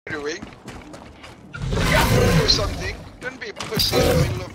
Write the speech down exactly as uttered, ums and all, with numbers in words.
Anyway, do something. Don't be a pussy in the middle of